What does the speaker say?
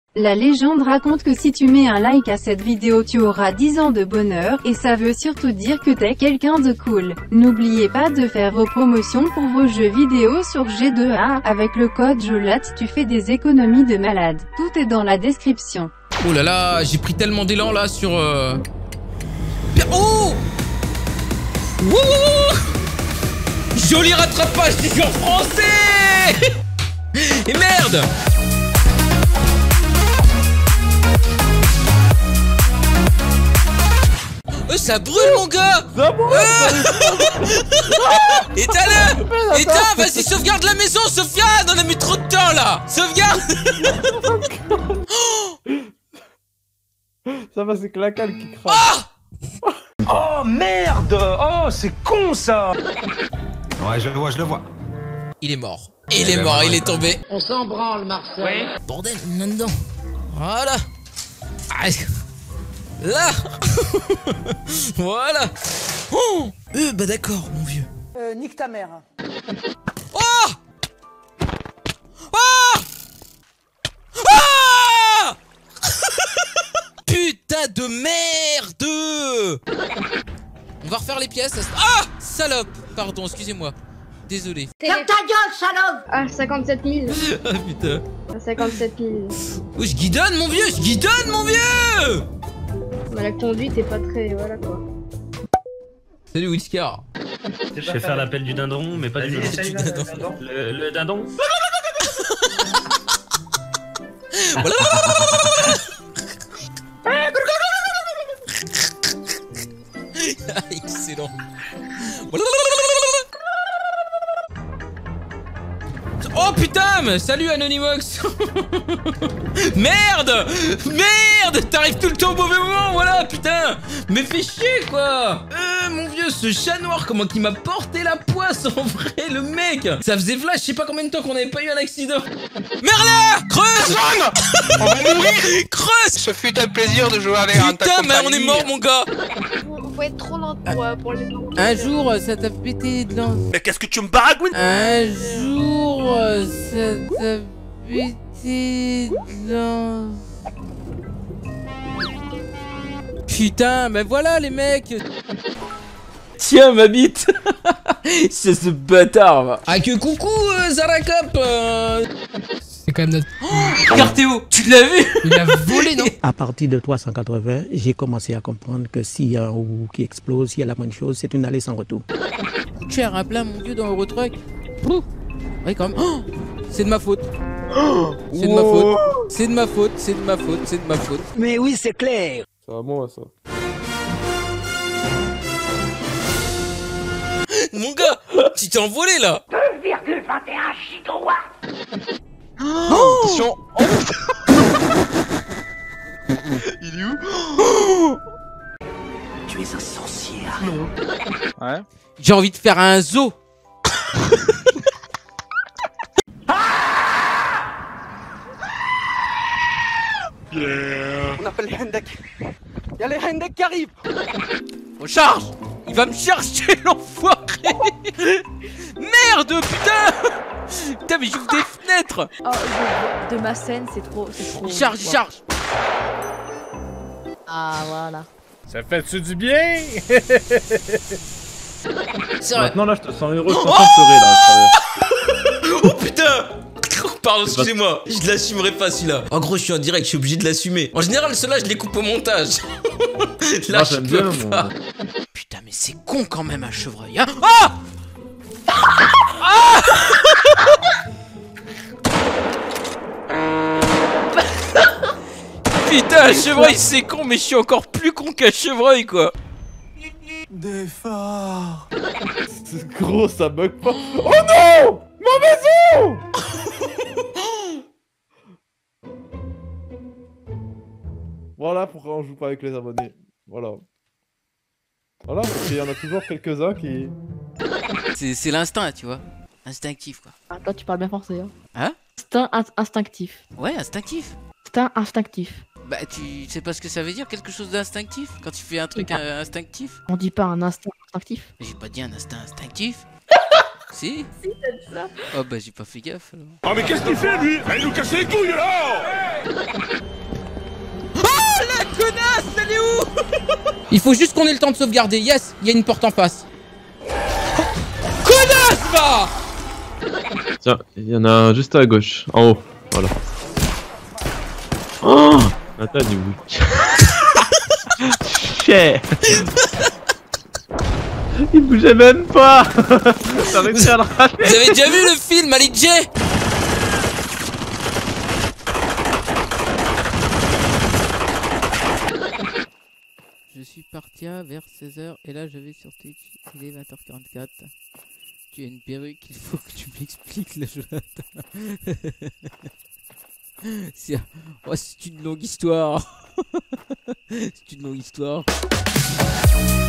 La légende raconte que si tu mets un like à cette vidéo tu auras 10 ans de bonheur, et ça veut surtout dire que t'es quelqu'un de cool. N'oubliez pas de faire vos promotions pour vos jeux vidéo sur G2A, avec le code JOLAT tu fais des économies de malade. Tout est dans la description. Oh là là, j'ai pris tellement d'élan là sur... Oh Wouh. Joli rattrapage des en français. Et merde. Ça brûle mon gars. Éteins, vas-y sauvegarde la maison, sauvegarde. On a mis trop de temps là. Sauvegarde. Ça va, c'est que la cale qui craque. Oh merde. Oh c'est con ça. Ouais, je le vois. Il est mort. Il est mort, il est tombé. On s'en branle, Marcel. Oui. Bordel, là-dedans. Voilà. Allez. Là. Voilà. Oh. Bah d'accord, mon vieux. Nique ta mère. Oh. Oh. Ah. Putain de merde. On va refaire les pièces. Ah. Salope. Pardon, excusez-moi. Désolé. Ferme ta gueule, salope. Ah, 57 000. Ah putain. 57 000. Oh, je guidonne mon vieux, Bah, la conduite est pas très... Voilà quoi. Salut Whiscar. Je sais faire l'appel du dindon, mais pas du dindon. Le dindon. Excellent. Oh putain, salut Anonymox. Merde. T'arrives tout le temps au mauvais moment, voilà, putain. Mais fais chier, quoi. Mon vieux, ce chat noir, comment qu'il m'a porté la poisse, en vrai, le mec. Ça faisait flash, je sais pas combien de temps qu'on n'avait pas eu un accident. Merla, creuse. On va mourir. Creuse. Ce fut un plaisir de jouer à l'air. Putain, mais on est mort, mon gars. Faut être trop lent pour les... Un jour, ça t'a pété de lance. Mais qu'est-ce que tu me baragouines? Un jour, ça t'a pété de lance. Putain, mais voilà les mecs. Tiens ma bite. C'est ce bâtard va. Ah que coucou Zarakop. C'est quand même notre... Oh, Cartéo, tu l'as vu? Il a volé non? À partir de 380, j'ai commencé à comprendre que s'il y a un roue qui explose, s'il y a la moindre chose, c'est une allée sans retour. Coûte cher un plein mon dieu dans Eurotruck. Oui quand même. Oh, c'est de ma faute. C'est de ma faute. C'est de ma faute. Mais oui, c'est clair. Ça va moi ça. Mon gars, tu t'es envolé là. 2,21 gigawatts. Oh Attention. Oh. Il est où? Tu es un sorcier, Arnaud. Ouais. J'ai envie de faire un zoo. On appelle les Hendek. Y'a les Hendek qui arrivent. On charge. Il va me chercher l'enfoiré. Merde putain. Putain mais j'ouvre des fenêtres. Oh, de ma scène, c'est trop... Il charge. Ah, voilà. Ça fait-tu du bien? C'est vrai. Maintenant là je te sens heureux, je suis en train de pleurer là à travers. Oh putain. Pardon, excusez-moi, je l'assumerai pas celui-là. En gros, je suis en direct, je suis obligé de l'assumer. En général, ceux-là, je les coupe au montage. Là, je peux pas. Putain, mais c'est con quand même un chevreuil, hein. Ah, ah. Putain, un chevreuil, c'est con, mais je suis encore plus con qu'un chevreuil, quoi. Des phares. C'est gros, ça bug pas. Oh non! Ma maison! Voilà pourquoi on joue pas avec les abonnés. Voilà. Voilà, parce qu'il y en a toujours quelques-uns qui... C'est l'instinct, tu vois. Instinctif, quoi. Ah, toi, tu parles bien français, hein. Hein? Instinctif. Ouais, instinctif. Instinctif. Bah, tu sais pas ce que ça veut dire, quelque chose d'instinctif? Quand tu fais un truc instinctif? On dit pas un instinct instinctif. J'ai pas dit un instinct instinctif. Si? Si, c'est ça. Oh bah j'ai pas fait gaffe alors. Oh mais qu'est-ce qu'il fait lui? Il nous casse les couilles là! Il faut juste qu'on ait le temps de sauvegarder. Yes, il y a une porte en face. Oh, connasse, va. Tiens, il y en a un juste à gauche, en haut. Voilà. Oh, attends, du week. Chais. Il bougeait même pas. T'as réussi à le rater. Vous avez déjà vu le film Ali J? Je suis parti vers 16h et là je vais sur Twitch, il est 20h44. Tu as une perruque, il faut que tu m'expliques le jeu. C'est une longue histoire. C'est une longue histoire.